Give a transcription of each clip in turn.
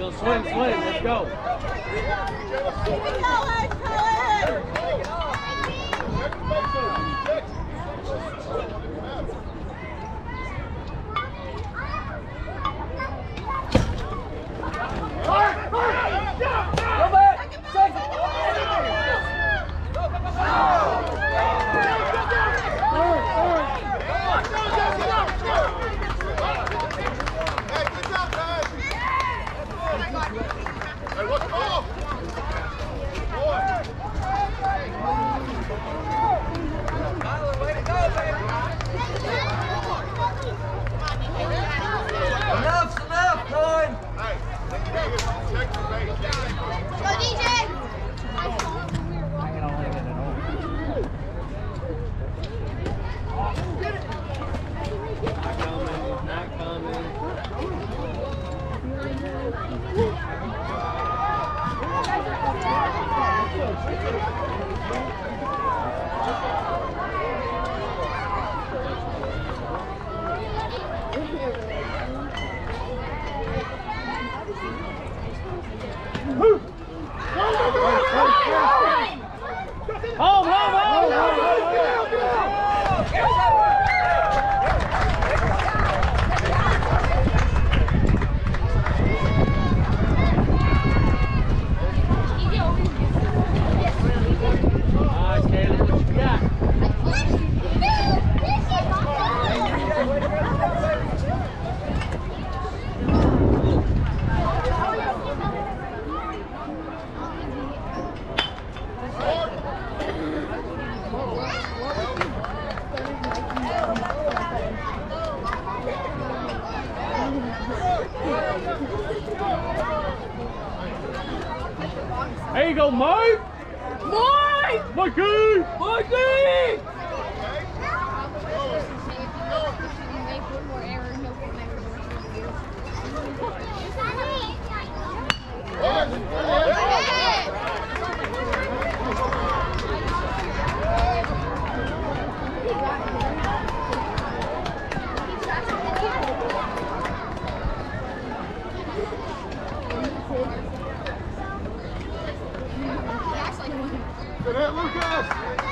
Go swing, let's go. There you go, Mike! Mike! Mikey! Mikey! Good hit, Lucas!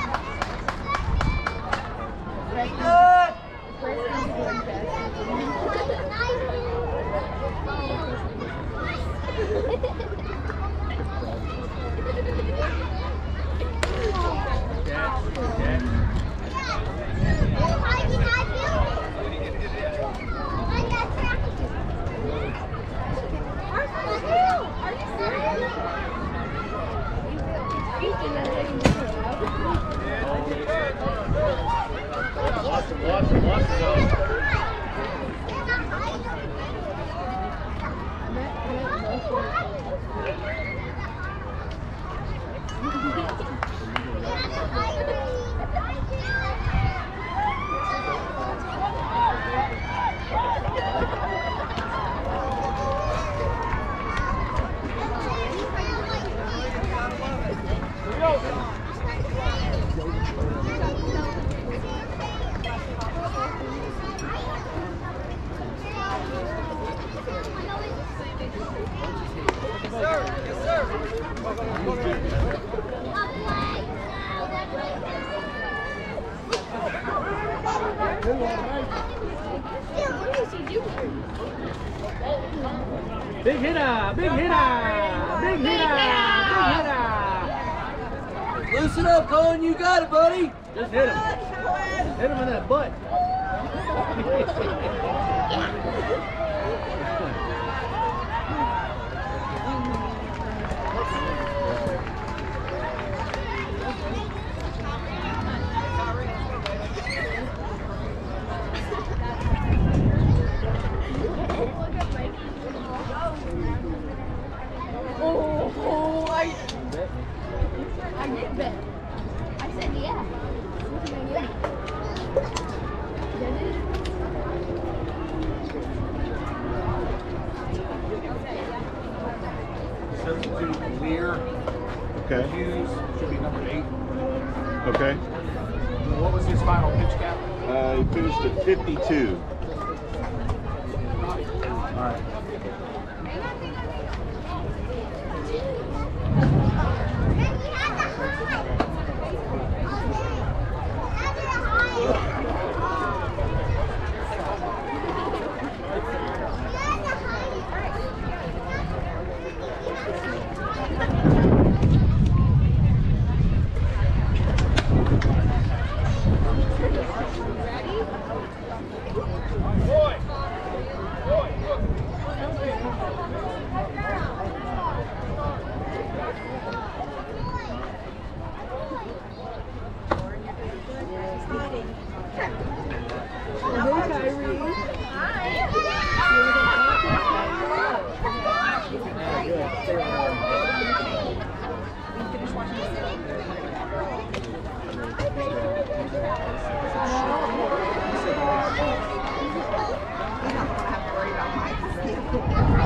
Big hitter! Big hitter! Big hitter! Big hitter! Loosen up, Cohen. You got it, buddy. Just hit him. Hit him in that butt. I did bet. I said yeah. Substitute Lear. Okay. Hughes should be number 8. Okay. What was his final pitch count? He finished at 52. All right.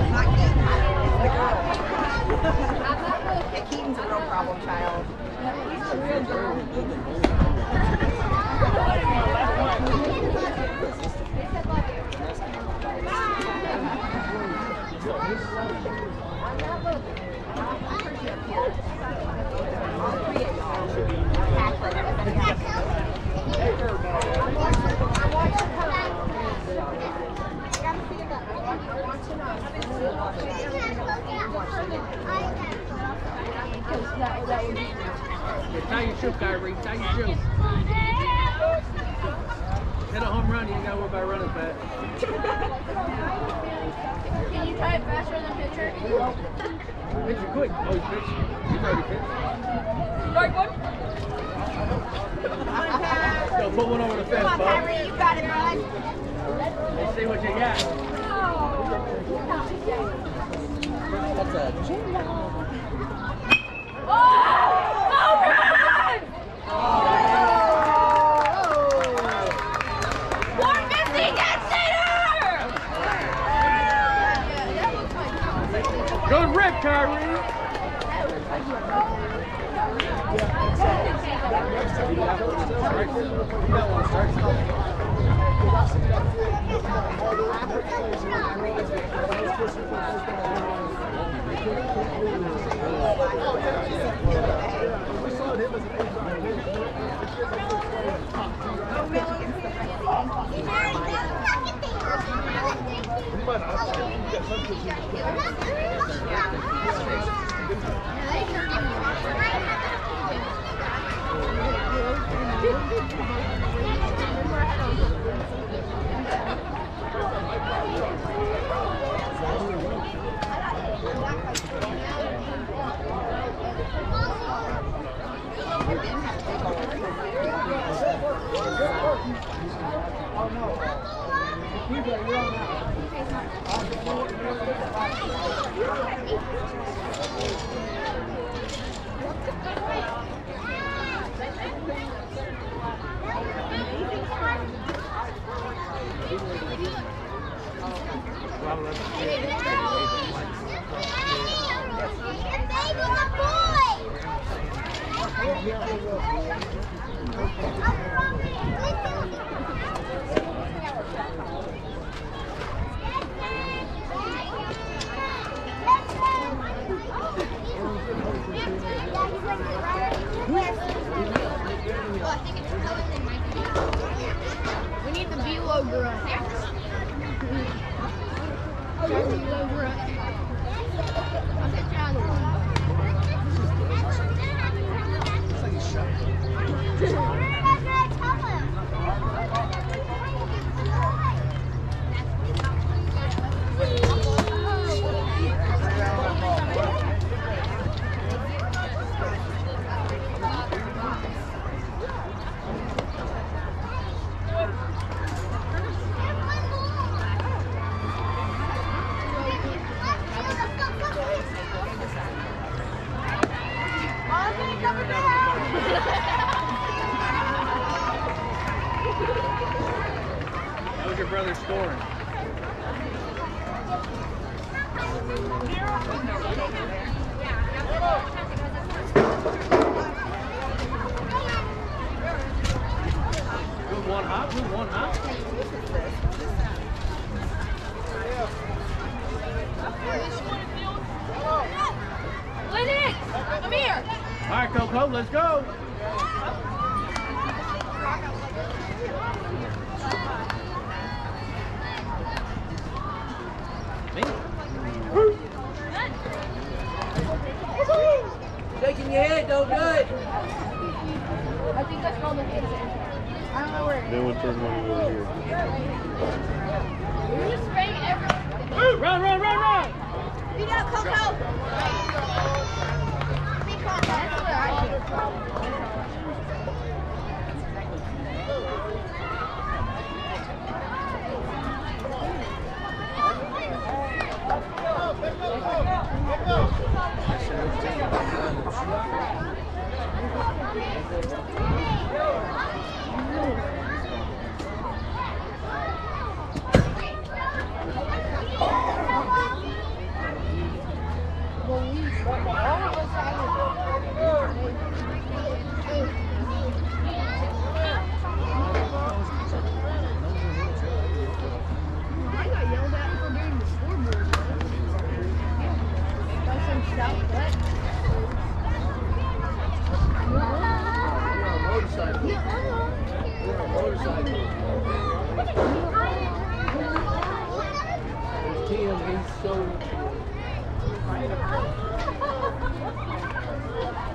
Keaton's a real problem child. He's a real girl. Tie your shoe, Kyrie. Tie your shoe. Hit a home run, you ain't got to worry about running back. Can you try it faster than pitcher? Pitcher quick. Oh, he's pitching. He's already pitched. Strike one. Go put one over the fence, Come on, bud. Kyrie, you got it, bud. Let's see what you got. That's a Oh, good! 150, get center! Good rip, Kyrie. We need the B-Lo grunt. B-Lo grunt. I'll get you on one. That was your brother scoring. Good one hop, good one hop. Lennox, come here. All right, Coco, let's go. shaking your head, don't do it. I think that's called an insect. I don't know where it is. Then we'll turn money over here. You're just spraying everywhere. Run, run, run, run! Beat up, Coco! That's what I do. There's Tim, he's so